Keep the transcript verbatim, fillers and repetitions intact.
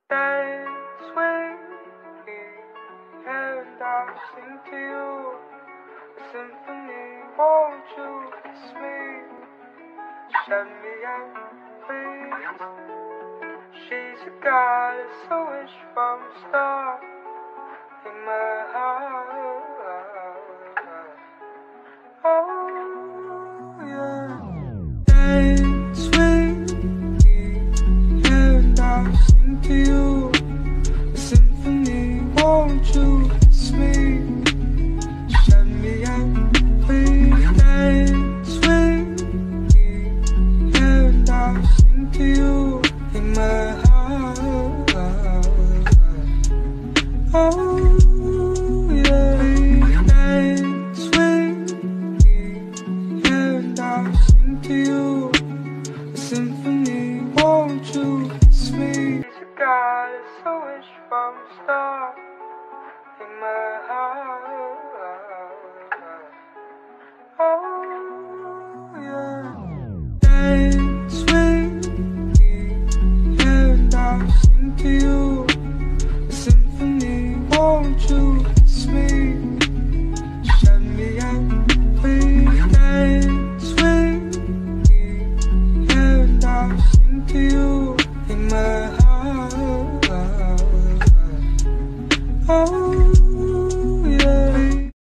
Dance with me, and I'll sing to you a symphony. Won't you kiss me? Shut me up, please. She's a goddess, a wish from a star in my heart. Oh yeah. Dance with me, and I'll sing to you a symphony. Won't you kiss me? Shut me up, please. Dance with me, and I'll sing to you in my heart. Oh yeah. Dance with me, and I'll sing to you a symphony. Won't you kiss me? She's a goddess, a wish from a star in my